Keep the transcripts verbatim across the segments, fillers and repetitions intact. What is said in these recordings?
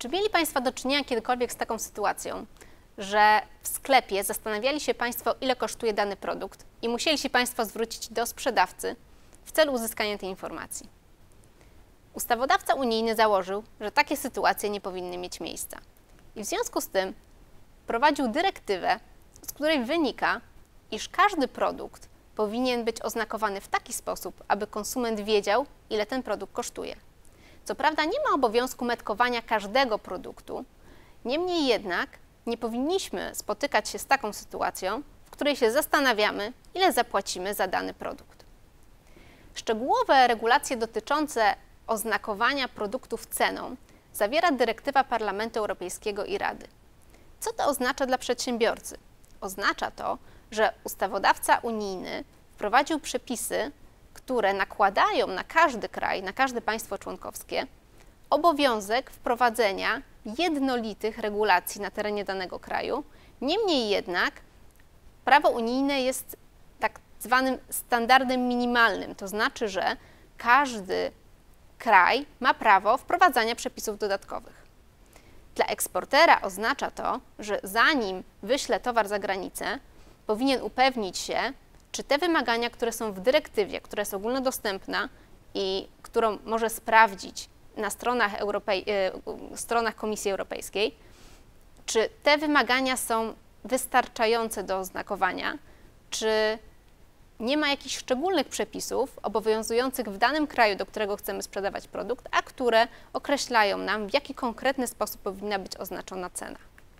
Czy mieli Państwo do czynienia kiedykolwiek z taką sytuacją, że w sklepie zastanawiali się Państwo, ile kosztuje dany produkt i musieli się Państwo zwrócić do sprzedawcy w celu uzyskania tej informacji? Ustawodawca unijny założył, że takie sytuacje nie powinny mieć miejsca i w związku z tym wprowadził dyrektywę, z której wynika, iż każdy produkt powinien być oznakowany w taki sposób, aby konsument wiedział, ile ten produkt kosztuje. Co prawda nie ma obowiązku metkowania każdego produktu, niemniej jednak nie powinniśmy spotykać się z taką sytuacją, w której się zastanawiamy, ile zapłacimy za dany produkt. Szczegółowe regulacje dotyczące oznakowania produktów ceną zawiera dyrektywa Parlamentu Europejskiego i Rady. Co to oznacza dla przedsiębiorcy? Oznacza to, że ustawodawca unijny wprowadził przepisy, które nakładają na każdy kraj, na każde państwo członkowskie obowiązek wprowadzenia jednolitych regulacji na terenie danego kraju. Niemniej jednak prawo unijne jest tak zwanym standardem minimalnym, to znaczy, że każdy kraj ma prawo wprowadzania przepisów dodatkowych. Dla eksportera oznacza to, że zanim wyśle towar za granicę, powinien upewnić się, czy te wymagania, które są w dyrektywie, która jest ogólnodostępna i którą może sprawdzić na stronach, Europej, stronach Komisji Europejskiej, czy te wymagania są wystarczające do oznakowania, czy nie ma jakichś szczególnych przepisów obowiązujących w danym kraju, do którego chcemy sprzedawać produkt, a które określają nam, w jaki konkretny sposób powinna być oznaczona cena.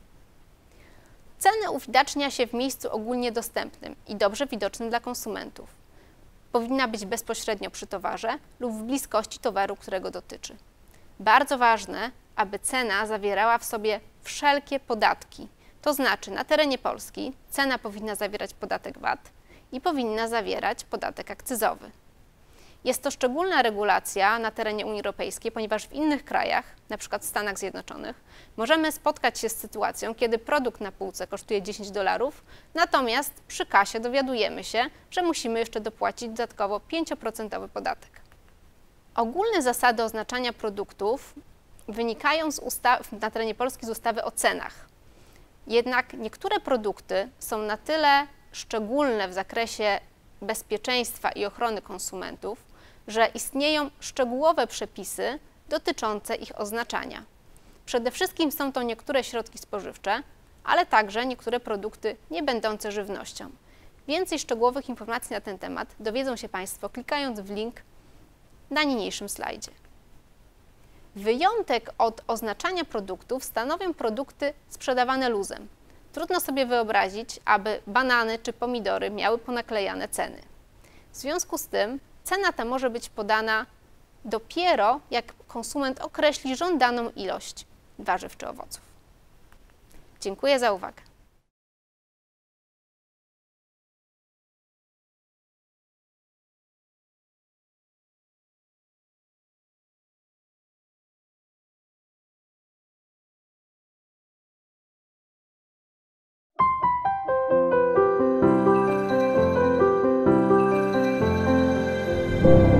Cenę uwidacznia się w miejscu ogólnie dostępnym i dobrze widocznym dla konsumentów. Powinna być bezpośrednio przy towarze lub w bliskości towaru, którego dotyczy. Bardzo ważne, aby cena zawierała w sobie wszelkie podatki, to znaczy na terenie Polski cena powinna zawierać podatek V A T i powinna zawierać podatek akcyzowy. Jest to szczególna regulacja na terenie Unii Europejskiej, ponieważ w innych krajach, na przykład w Stanach Zjednoczonych, możemy spotkać się z sytuacją, kiedy produkt na półce kosztuje dziesięć dolarów, natomiast przy kasie dowiadujemy się, że musimy jeszcze dopłacić dodatkowo pięć procent podatek. Ogólne zasady oznaczania produktów wynikają z ustaw, na terenie Polski z ustawy o cenach. Jednak niektóre produkty są na tyle szczególne w zakresie bezpieczeństwa i ochrony konsumentów, że istnieją szczegółowe przepisy dotyczące ich oznaczania. Przede wszystkim są to niektóre środki spożywcze, ale także niektóre produkty nie będące żywnością. Więcej szczegółowych informacji na ten temat dowiedzą się Państwo klikając w link na niniejszym slajdzie. Wyjątek od oznaczania produktów stanowią produkty sprzedawane luzem. Trudno sobie wyobrazić, aby banany czy pomidory miały ponaklejane ceny. W związku z tym cena ta może być podana dopiero jak konsument określi żądaną ilość warzyw czy owoców. Dziękuję za uwagę. Thank you.